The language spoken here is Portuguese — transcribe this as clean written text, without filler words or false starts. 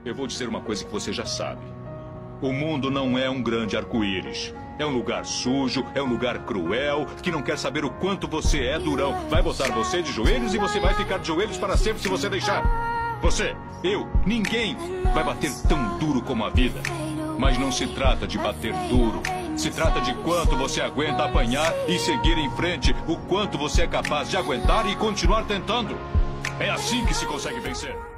Eu vou dizer uma coisa que você já sabe. O mundo não é um grande arco-íris. É um lugar sujo, é um lugar cruel, que não quer saber o quanto você é durão. Vai botar você de joelhos e você vai ficar de joelhos para sempre se você deixar. Você, eu, ninguém vai bater tão duro como a vida. Mas não se trata de bater duro. Se trata de quanto você aguenta apanhar e seguir em frente. O quanto você é capaz de aguentar e continuar tentando. É assim que se consegue vencer.